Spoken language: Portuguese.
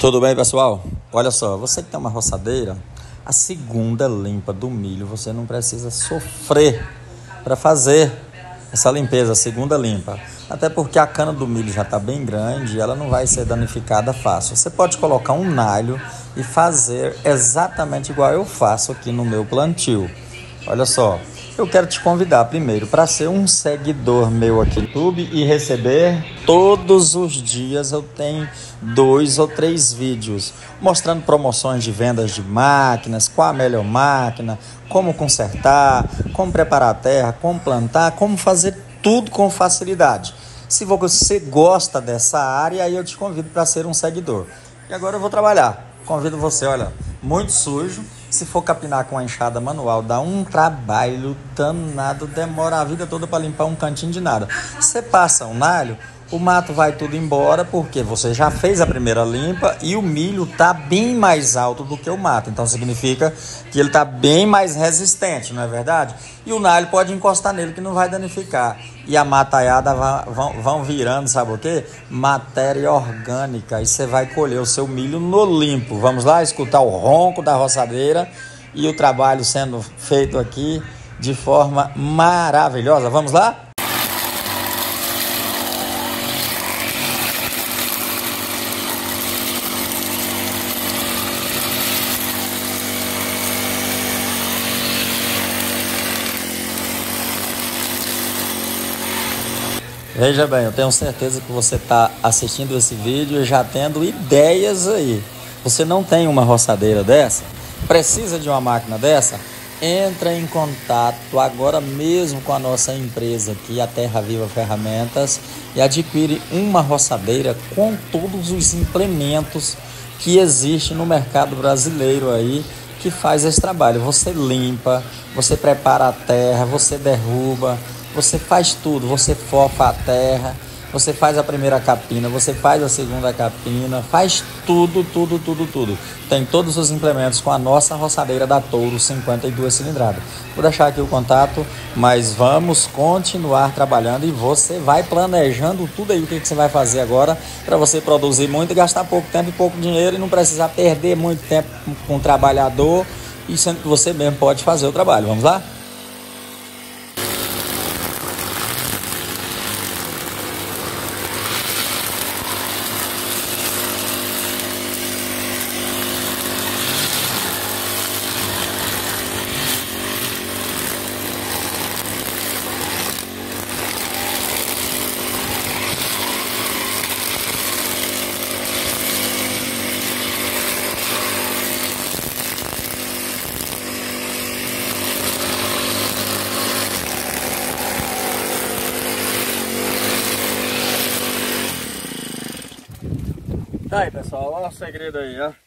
Tudo bem, pessoal? Olha só, você que tem uma roçadeira, a segunda limpa do milho, você não precisa sofrer para fazer essa limpeza, a segunda limpa. Até porque a cana do milho já está bem grande e ela não vai ser danificada fácil. Você pode colocar um nalho e fazer exatamente igual eu faço aqui no meu plantio. Olha só, eu quero te convidar primeiro para ser um seguidor meu aqui no YouTube e receber todos os dias. Eu tenho 2 ou 3 vídeos mostrando promoções de vendas de máquinas, qual a melhor máquina, como consertar, como preparar a terra, como plantar, como fazer tudo com facilidade. Se você gosta dessa área, aí eu te convido para ser um seguidor. E agora eu vou trabalhar. Convido você, olha, muito sujo. Se for capinar com a enxada manual, dá um trabalho danado, demora a vida toda para limpar um cantinho de nada. Você passa um nalho, o mato vai tudo embora, porque você já fez a primeira limpa e o milho está bem mais alto do que o mato. Então significa que ele está bem mais resistente, não é verdade? E o nalho pode encostar nele que não vai danificar. E a mataiada vão virando, sabe o quê? Matéria orgânica. E você vai colher o seu milho no limpo. Vamos lá escutar o ronco da roçadeira e o trabalho sendo feito aqui de forma maravilhosa. Vamos lá? Veja bem, eu tenho certeza que você está assistindo esse vídeo e já tendo ideias aí. Você não tem uma roçadeira dessa? Precisa de uma máquina dessa? Entra em contato agora mesmo com a nossa empresa aqui, a Terra Viva Ferramentas, e adquire uma roçadeira com todos os implementos que existem no mercado brasileiro aí, que faz esse trabalho. Você limpa, você prepara a terra, você derruba, você faz tudo, você fofa a terra, você faz a primeira capina, você faz a segunda capina, faz tudo. Tem todos os implementos com a nossa roçadeira da Touro 52 cilindradas. Vou deixar aqui o contato, mas vamos continuar trabalhando e você vai planejando tudo aí o que você vai fazer agora para você produzir muito e gastar pouco tempo e pouco dinheiro e não precisar perder muito tempo com o trabalhador, e sendo que você mesmo pode fazer o trabalho. Vamos lá? Tá aí, pessoal, olha o segredo aí, ó.